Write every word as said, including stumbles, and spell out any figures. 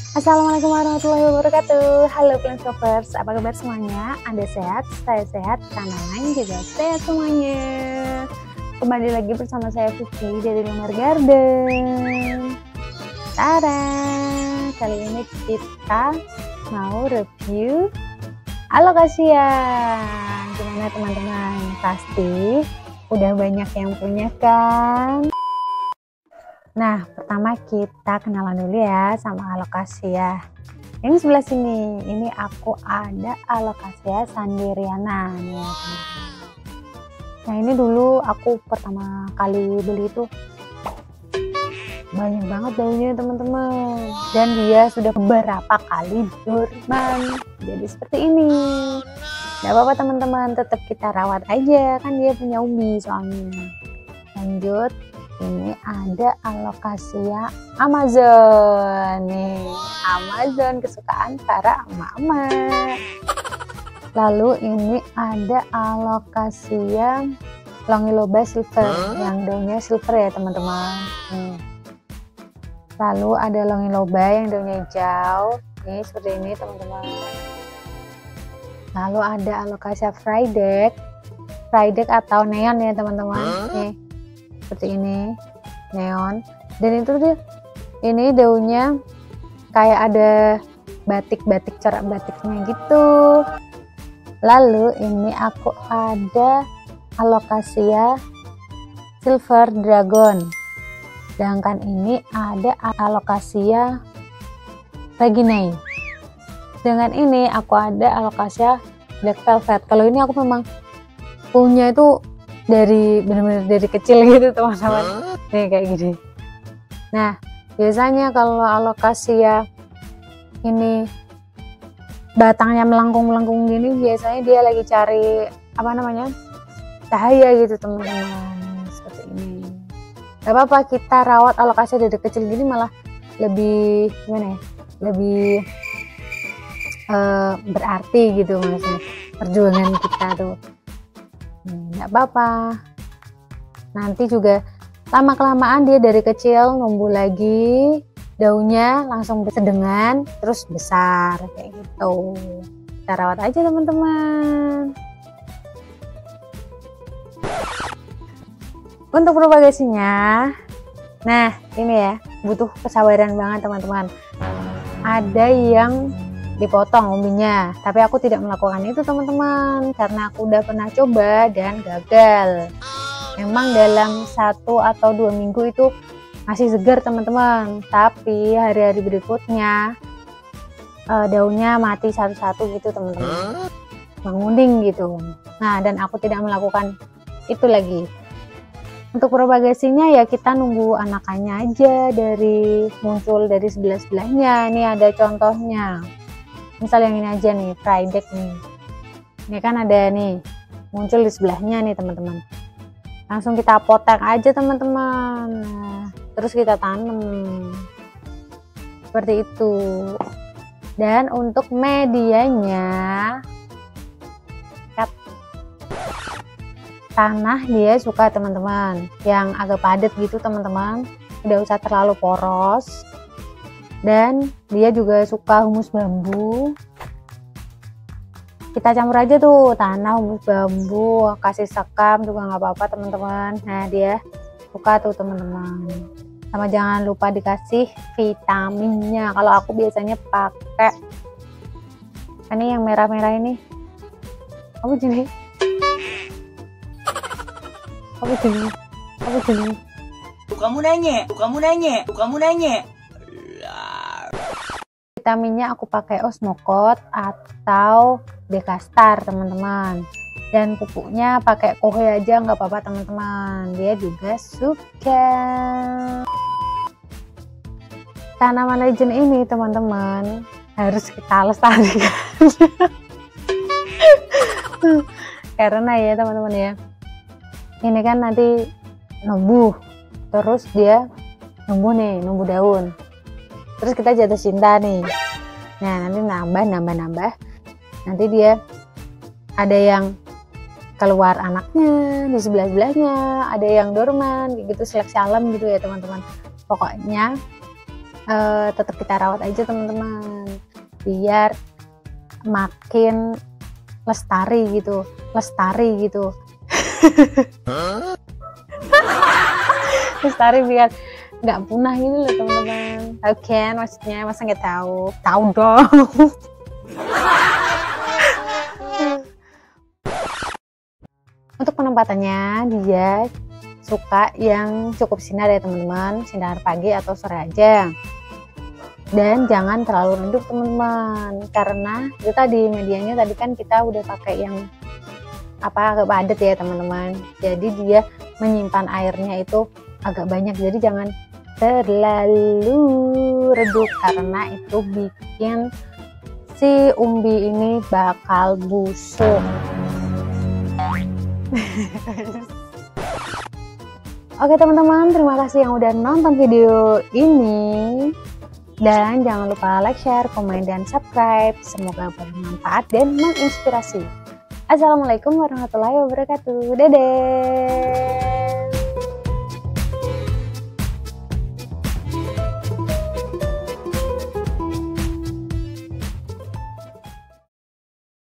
Assalamualaikum warahmatullahi wabarakatuh. Halo Plants Lovers, apa kabar semuanya? Anda sehat, saya sehat, tanaman juga sehat semuanya. Kembali lagi bersama saya Vicky dari Lumar Garden. Tada! Kali ini kita mau review alokasia. Gimana teman-teman? Pasti udah banyak yang punya kan? Nah, pertama kita kenalan dulu ya sama alokasia. Ini sebelah sini, ini aku ada alokasia sanderiana nih ya teman-teman. Nah, ini dulu aku pertama kali beli itu banyak banget daunnya teman-teman, dan dia sudah beberapa kali dorman jadi seperti ini. Gak apa-apa teman-teman, tetap kita rawat aja, kan dia punya umbi soalnya. Lanjut, ini ada alokasia Amazon nih, Amazon kesukaan para emak-emak. Lalu ini ada alokasia longiloba silver, huh? Yang daunnya silver ya teman-teman. Nih. Lalu ada longiloba yang daunnya hijau, nih seperti ini teman-teman. Lalu ada alokasia frydek, frydek atau neon ya teman-teman. Huh? Nih seperti ini, neon, dan itu dia ini daunnya kayak ada batik-batik, corak batiknya gitu. Lalu ini aku ada alokasia silver dragon, sedangkan ini ada alokasia reginae. Dengan ini aku ada alokasia black velvet. Kalau ini aku memang punya itu dari benar-benar dari kecil gitu teman-teman, nih kayak gini. Nah, biasanya kalau alokasia ini batangnya melengkung-melengkung gini, biasanya dia lagi cari apa namanya cahaya gitu teman-teman, seperti ini. Gak apa-apa, kita rawat alokasia dari kecil gini malah lebih gimana ya, lebih uh, berarti gitu maksudnya perjuangan kita tuh. Nggak apa-apa, nanti juga lama-kelamaan dia dari kecil numbuh lagi, daunnya langsung bersedengan terus besar kayak gitu. Kita rawat aja teman-teman. Untuk propagasinya, nah ini ya butuh kesabaran banget teman-teman. Ada yang dipotong umbinya, tapi aku tidak melakukan itu teman-teman karena aku udah pernah coba dan gagal. Memang dalam satu atau dua minggu itu masih segar teman-teman, tapi hari-hari berikutnya uh, daunnya mati satu-satu gitu teman-teman, menguning gitu. Nah, dan aku tidak melakukan itu lagi. Untuk propagasinya ya kita nunggu anakannya aja dari muncul dari sebelah-sebelahnya. Ini ada contohnya. Misal yang ini aja nih, frydek nih. Ini kan ada nih, muncul di sebelahnya nih teman-teman. Langsung kita potek aja teman-teman. Nah, terus kita tanam. Seperti itu. Dan untuk medianya, tanah dia suka teman-teman, yang agak padat gitu teman-teman. Tidak usah terlalu poros. Dan dia juga suka humus bambu. Kita campur aja tuh tanah, humus bambu, kasih sekam juga nggak apa-apa teman-teman. Nah, dia suka tuh teman-teman. Sama jangan lupa dikasih vitaminnya. Kalau aku biasanya pakai ini yang merah-merah ini. Apa jenis? Apa jenis? Apa jenis? Kamu nanya, kamu nanya, kamu nanya. Vitaminnya aku pakai Osmocot atau Dekastar teman-teman, dan pupuknya pakai Kohe aja nggak apa-apa teman-teman, dia juga suka. Tanaman legend ini teman-teman harus kita lestarikan karena ya teman-teman ya, ini kan nanti numbuh, terus dia numbuh nih, numbuh daun, terus kita jatuh cinta nih. Nah, nanti nambah nambah nambah nanti dia ada yang keluar anaknya di sebelah-sebelahnya, ada yang dorman gitu, seleksi alam gitu ya teman-teman. Pokoknya uh, tetap kita rawat aja teman-teman, biar makin lestari gitu, lestari gitu. Lestari biar nggak punah gitu loh teman-teman. Tahu kan maksudnya? Masa nggak tahu? Tahu dong. Untuk penempatannya dia suka yang cukup sinar ya teman-teman, sinar pagi atau sore aja. Dan jangan terlalu redup teman-teman, karena itu tadi medianya tadi kan kita udah pakai yang apa agak padat ya teman-teman. Jadi dia menyimpan airnya itu agak banyak, jadi jangan terlalu redup karena itu bikin si umbi ini bakal busuk. Oke teman-teman, terima kasih yang udah nonton video ini, dan jangan lupa like, share, komen, dan subscribe. Semoga bermanfaat dan menginspirasi. Assalamualaikum warahmatullahi wabarakatuh. Dadah.